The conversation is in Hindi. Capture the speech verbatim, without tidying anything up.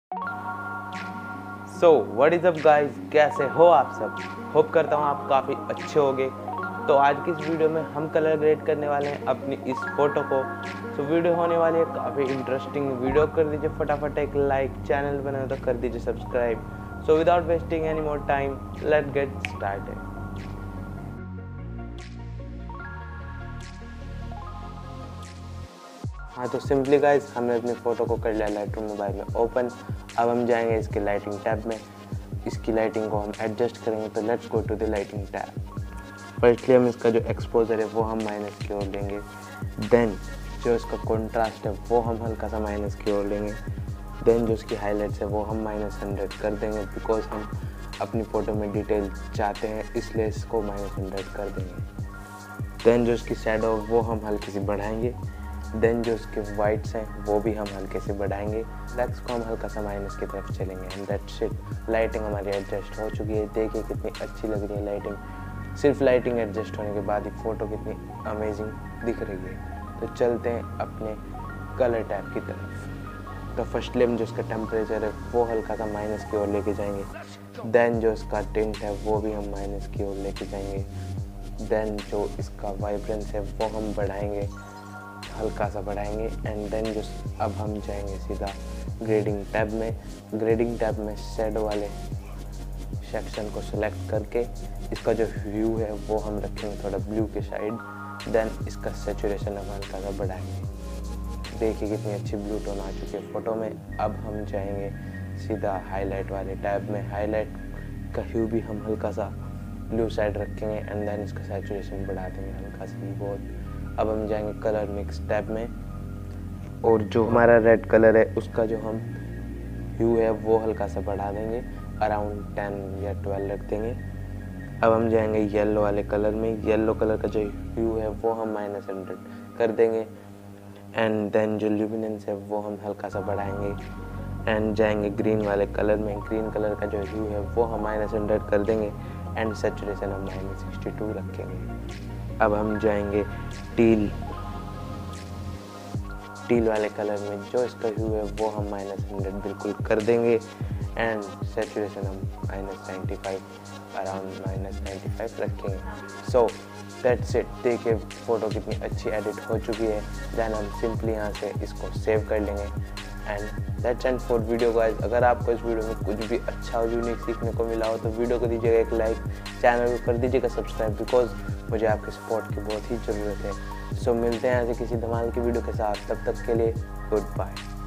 So what is up guys, कैसे हो आप सब। होप करता हूँ आप काफ़ी अच्छे होगे। तो आज की इस वीडियो में हम कलर ग्रेड करने वाले हैं अपनी इस फोटो को। सो वीडियो होने वाली है काफ़ी इंटरेस्टिंग। वीडियो कर दीजिए फटाफट एक लाइक, चैनल बना तो कर दीजिए subscribe. So without wasting any more time, let get started. हाँ, तो सिंपली गाइस हमने अपनी फ़ोटो को कर लिया लाइटरूम मोबाइल में ओपन। अब हम जाएंगे इसके लाइटिंग टैब में। इसकी लाइटिंग को हम एडजस्ट करेंगे। तो let's go to the lighting tab. Firstly हम इसका जो एक्सपोजर है वो हम माइनस की ओर लेंगे। देन जो इसका कॉन्ट्रास्ट है वो हम हल्का सा माइनस की ओर लेंगे। देन जो इसकी हाईलाइट्स है वो हम माइनस हंड्रेड कर देंगे, बिकॉज हम अपनी फ़ोटो में डिटेल चाहते हैं, इसलिए इसको माइनस हंड्रेड कर देंगे। देन जो इसकी शैडो वो हम हल्की सी बढ़ाएंगे। देन जो इसके वाइट्स हैं वो भी हम हल्के से बढ़ाएंगे। ब्लैक्स को हम हल्का सा माइनस की तरफ चलेंगे। And that's it. लाइटिंग हमारी एडजस्ट हो चुकी है। देखिए कितनी अच्छी लग रही है लाइटिंग। सिर्फ लाइटिंग एडजस्ट होने के बाद ही फ़ोटो कितनी अमेजिंग दिख रही है। तो चलते हैं अपने कलर टैब की तरफ। तो फर्स्टली हम जो इसका टेम्परेचर है वो हल्का सा माइनस की ओर लेके जाएंगे। देन जो इसका टिंट है वो भी हम माइनस की ओर लेके जाएंगे। देन जो इसका वाइब्रेंस है वो हम बढ़ाएंगे, हल्का सा बढ़ाएंगे। एंड देन जो अब हम जाएंगे सीधा ग्रेडिंग टैब में। ग्रेडिंग टैब में शैडो वाले सेक्शन को सिलेक्ट करके इसका जो व्यू है वो हम रखेंगे थोड़ा ब्लू के साइड। देन इसका सैचुरेशन हम हल्का सा बढ़ाएंगे। देखिए कितनी अच्छी ब्लू टोन आ चुकी है फ़ोटो में। अब हम जाएंगे सीधा हाईलाइट वाले टैब में। हाईलाइट का ह्यू भी हम हल्का सा ब्लू साइड रखेंगे। एंड देन इसका सैचुरेशन बढ़ा देंगे हल्का सा ही बहुत। अब हम जाएंगे कलर मिक्स टैब में, और जो हमारा रेड कलर है उसका जो हम ह्यू है वो हल्का सा बढ़ा देंगे, अराउंड टेन या ट्वेल्व रख देंगे। अब हम जाएंगे येलो वाले कलर में। येलो कलर का जो ह्यू है वो हम माइनस हंड्रेड कर देंगे। एंड देन जो ल्यूमिनेंस है वो हम हल्का सा बढ़ाएंगे। एंड जाएंगे ग्रीन वाले कलर में। ग्रीन कलर का जो ह्यू है वो हम माइनस हंड्रेड कर देंगे। एंड सैचुरेशन हम माइनस सिक्सटी टू रखेंगे। अब हम जाएंगे टील टील वाले कलर में। जो इसका ह्यू है वो हम माइनस हंड्रेड बिल्कुल कर देंगे। एंड सैचुरेशन हम minus ninety five, around minus ninety five रखेंगे। So that's it. देखिए फ़ोटो कितनी अच्छी एडिट हो चुकी है। देन हम सिंपली यहाँ से इसको सेव कर लेंगे। And that's end for video guys. अगर आपको इस वीडियो में कुछ भी अच्छा और यूनिक सीखने को मिला हो तो वीडियो को दीजिएगा एक लाइक, चैनल को कर दीजिएगा सब्सक्राइब, बिकॉज मुझे आपके सपोर्ट की बहुत ही ज़रूरत है। सो मिलते हैं ऐसे किसी धमाल की वीडियो के साथ। तब तक के लिए गुड बाय।